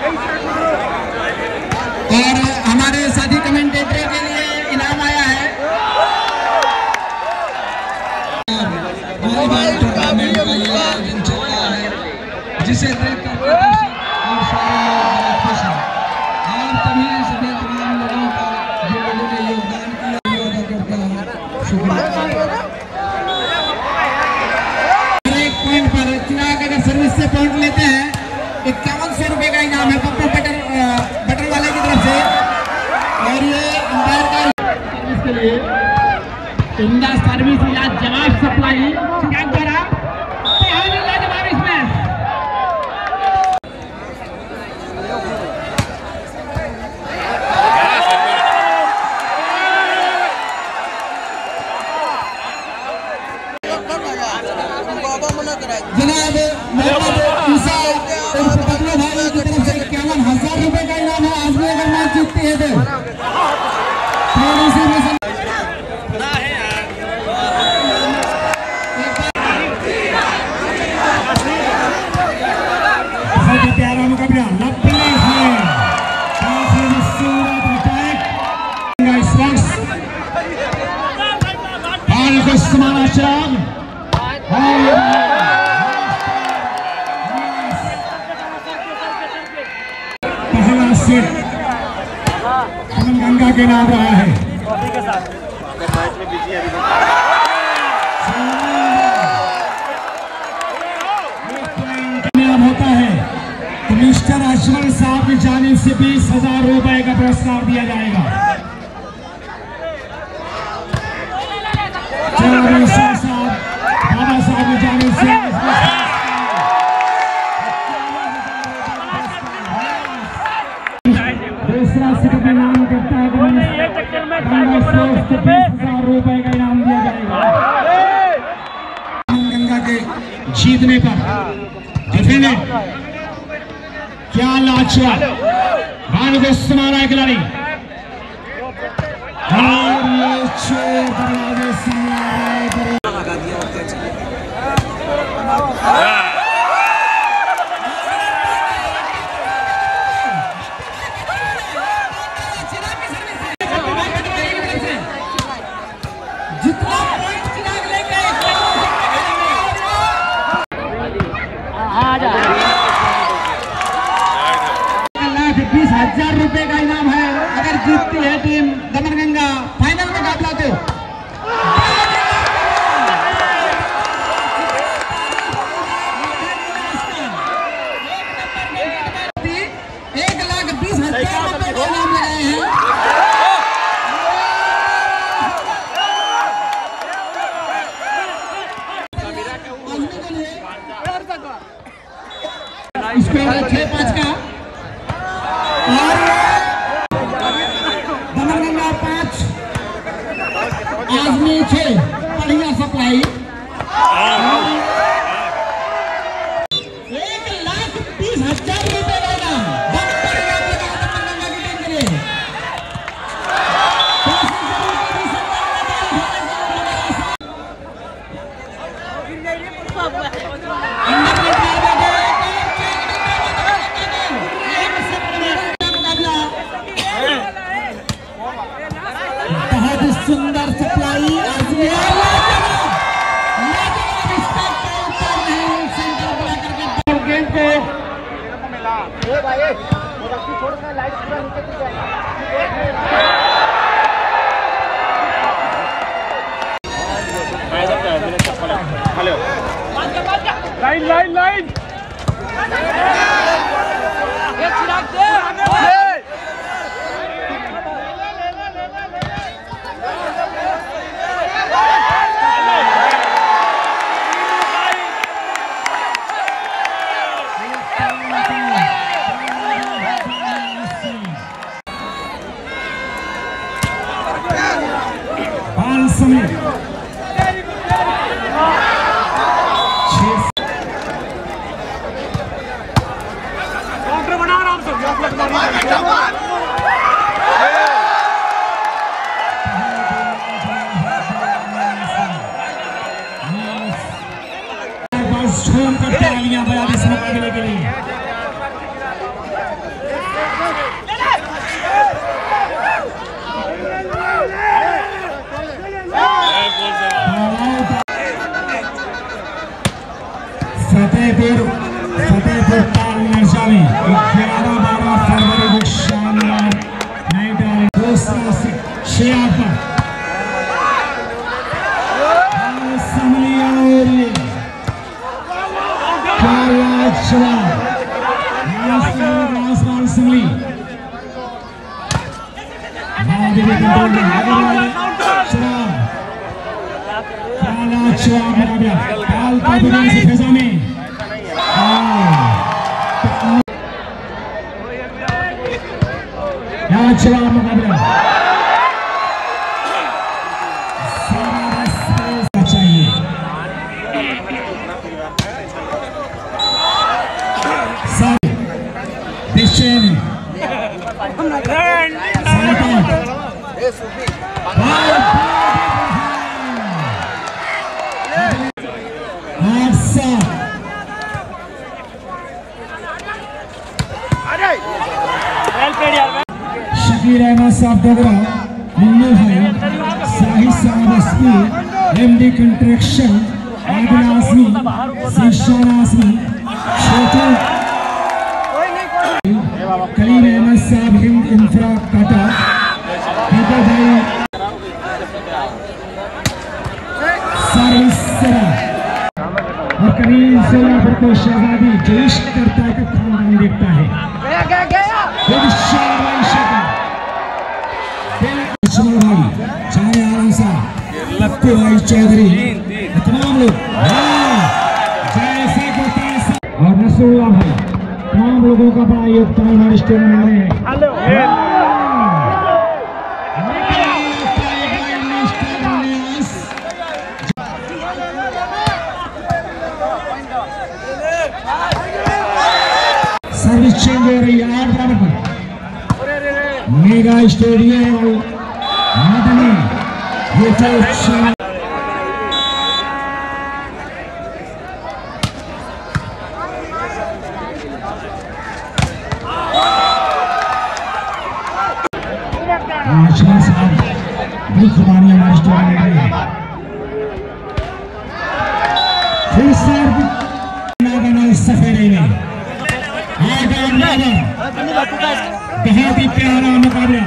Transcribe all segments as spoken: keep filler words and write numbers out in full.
और हमारे साथी कमेंटेटर के लिए इनाम आया है वॉलीबॉल टूर्नामेंट का ये आयोजन चल रहा है, जिसे देखकर और सारे लोग बहुत खुश हैं। आप तभी सभी तमाम लोगों का जो लोगों ने योगदान किया अदा करता हूँ, शुक्रिया। हर एक पॉइंट पर चिराग अगर सर्विस से पॉइंट लेते हैं इक्यावन सौ रुपए का इनाम है पप्पू बटर बटर वाले की तरफ से। और ये अंपायर का सर्विस के लिए इंडिया सर्विस जवाब सप्लाई चिराग द्वारा जवाब इसमें जनाब मोहम्मद ईसा उर्फ बदलू भाई की तरफ से इक्यावन हजार रुपए का इनाम है। आज में अगर मैच जीतती है तो थोड़ी सी में बहुत प्यारा मुकाबला लंबी है, काफी खूबसूरत अटैक इस वक्त बाल को समाना चिराग पहला सेट गंगा के नाम रहा है। कामयाब होता है तो मिस्टर अशमल साहब की जानिब से बीस हजार रुपए का पुरस्कार दिया जाएगा। साहब बाबा साहब की जानिब से दूसरा सिर्फ इनाम करता है तो बीस हजार रुपए का इनाम दिया जाएगा। गंगा के जीतने पर डिफेंडेंट क्या लाजवाब भानु को समारा है खिलाड़ी और ये चोर दरवाजे से बीस हजार रुपए का इनाम है अगर जीतती है टीम दमनगंगा फाइनल मुकाबला तो। एक लाख बीस हजार रुपए का इनाम लगाए हैं। स्कोर छह पाँच का और दमनगंगा पांच आजमी छह बढ़िया सप्लाई एक लाख बीस हजार रुपए का इनाम दमनगंगा की टीम के लिए। सुंदर सप्लाई गेम को लाइन लाइन लाइन समय तालियां बजा इस मुकाबले के लिए। में ग्यारह बारह फरवरी को शानदार नाइट दूसरा से शेयर पर संभली और ये क्या लाजवाब आसमान संभली महादेवी कंट्रोल में आगे वाले शराब क्या लाजवाब बराबर काल काबूल से फैजा में लाजवाब मुकाबला चाहिए सारे निश्चय शकीर अहमद साहब डोगरा मुन्नू भाई साहिद साहब SP MD construction Adil Asmi Shishan Asmi Chhotu Kaleem Ahmed साहब हिंद इंफ्रा काटा पीटर भाई सर्विस और करीम सोलापुर को शहजादी जो इश्क करता है का खानदान देखता है चाहे आराम सा लक्कू भाई चौधरी तमाम लोग जैसे को तैसा और नसूरुल्लाह भाई तमाम लोगों का बड़ा योगदान हमारे स्टेडियम में है। सर्विस चेंज हो रही है आठ बराबर पर मेगा स्टेडियम मदनी ये तो आशा साहब बहुत खुबानी हमारे स्टेडियम में फिर सर नागना सफेरे में बहुत ही प्यारा मुकाबला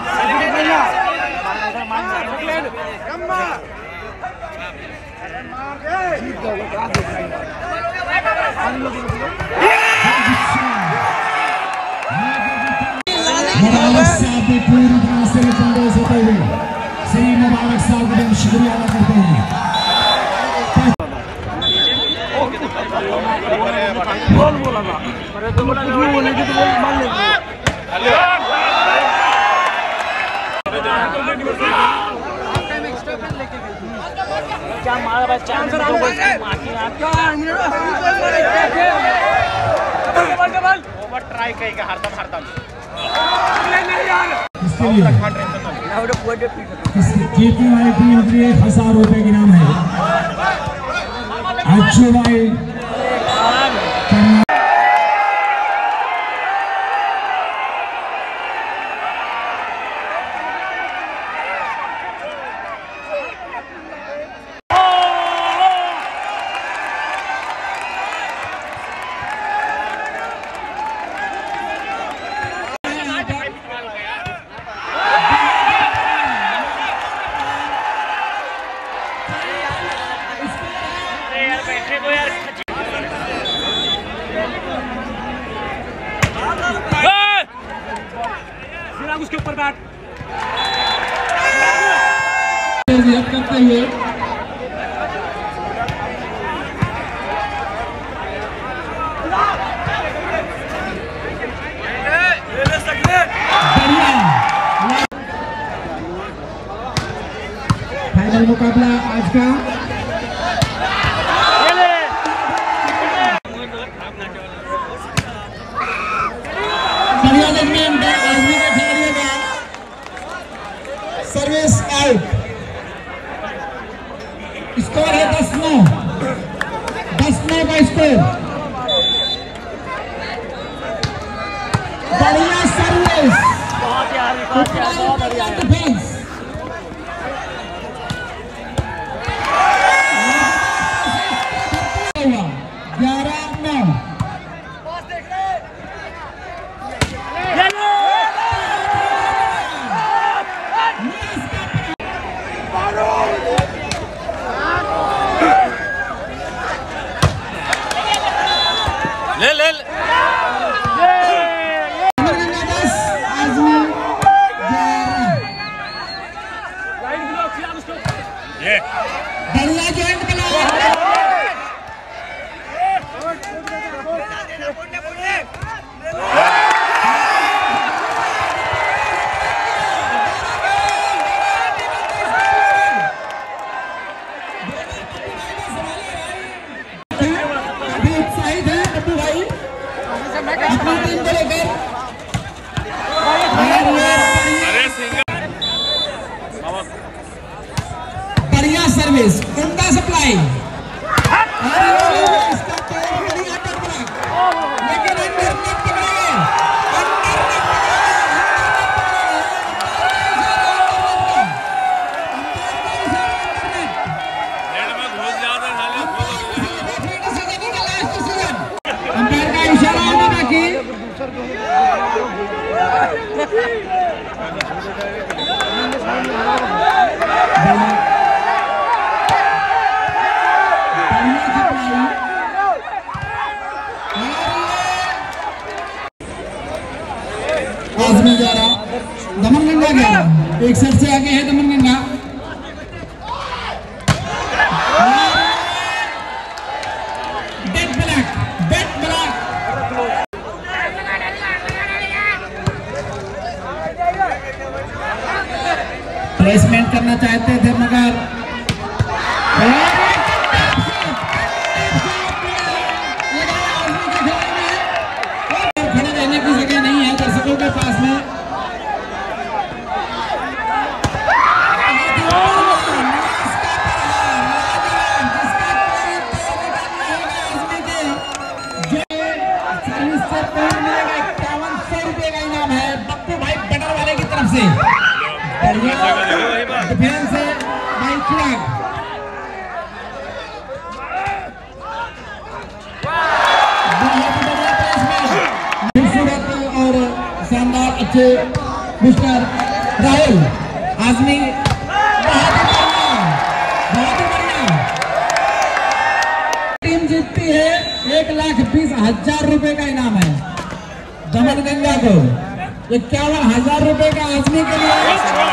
मुबारक साहब ने पूरी तरह से संदेश होते हुए श्री मुबारक साहब का शुक्रिया अदा करते हैं। बोल बोला ना अरे तुम कुछ भी बोले कि तो बोल मान लेंगे क्या मारा भाई चांस तो बस मारती आपका बल बल ओवर ट्राई करेगा हरदम हरदम नहीं यार इसके लिए जीतने वाली टीम के लिए हजार रुपए की नाम है अच्छू भाई उसके ऊपर बैट करते हुए फाइनल मुकाबला आज का सर्विस आउट स्कोर है दस नौ दस नौ का स्कोर बढ़िया सर्विस बहुत यार बहुत यार बहुत बढ़िया डिफेंस ग्यारह नौ सर्विस, उनका सप्लाई, इसका पॉइंट बढ़िया टर्न ब्लॉक, लेकिन अंदर नेट पकड़ेगा, अंदर नेट पकड़ेगा, अंपायर का इशारा आना बाकी। आजमी जा रहा, दमनगंगा ग्यारह, एक सेट से आगे है Damanganga. Dead black, dead black. Placement करना चाहते थे मगर खड़े रहने की जगह नहीं है दर्शकों के पास में। इक्यावन सौ रुपए का इनाम है बप्पू भाई बटर वाले की तरफ से। डिफेंस है भाई चिराग, खूबसूरत और शानदार अच्छे मिस्टर राहुल आजमी, बहुत ही बढ़िया, बहुत ही बढ़िया। टीम जीतती है एक लाख बीस हजार रुपए का इनाम है दमनगंगा को, इक्यावन हजार रुपए का आजमी के लिए।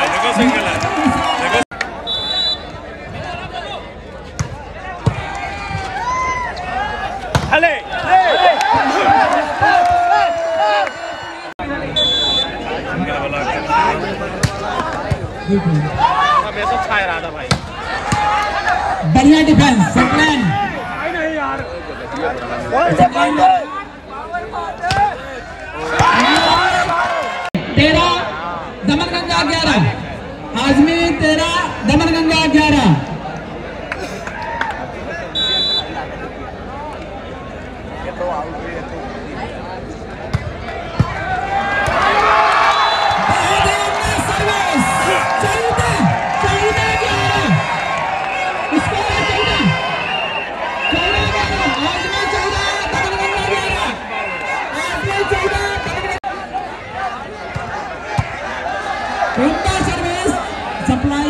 बढ़िया डिफेंस, सप्लाइन तेरह दमनगंगा ग्यारह, आजमी तेरह दमनगंगा ग्यारह। उनका सर्विस सप्लाई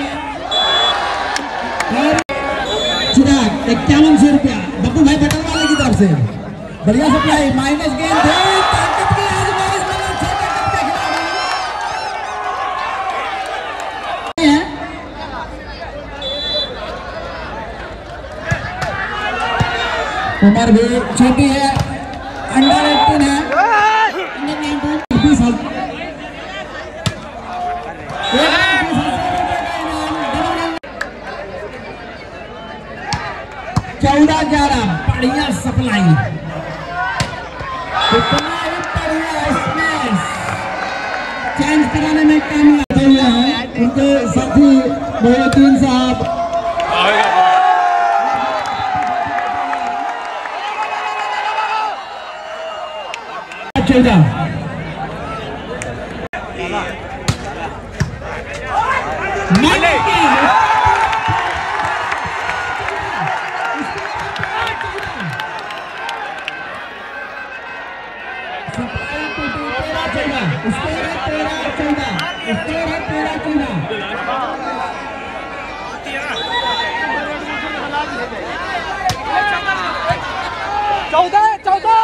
चिराग इक्यावन सौ रुपया बप्पू भाई बटन वाले की तरफ से, बढ़िया सप्लाई, माइनस गेंद थे, ताकत की आजमाइश में छोटे कप के खिलाड़ी हैं। उम्र भी छोटी है, अंडर एटीन है, अंडर नाइनटीन बीस साल। चौदह ग्यारह, बढ़िया सप्लाई, इतना ही बढ़िया स्मैश, चेंज कराने में कामयाब हुए हैं उनके साथी मोहद्दीन साहब। चौदह चौदह चौदह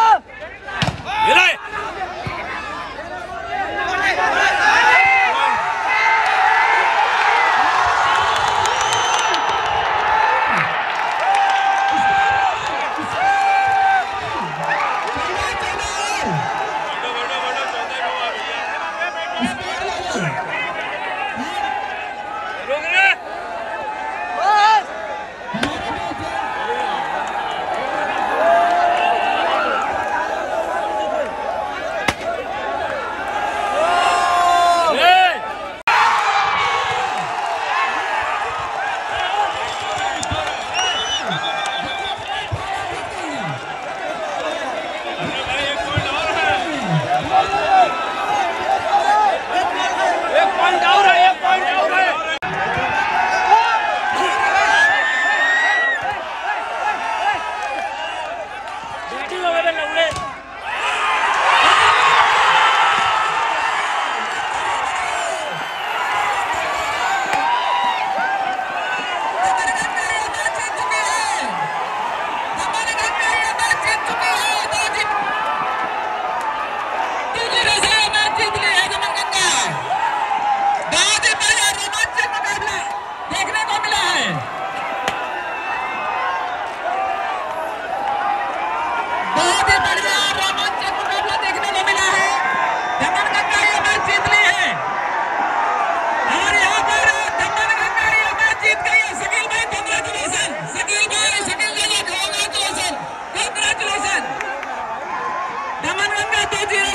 टू जीरो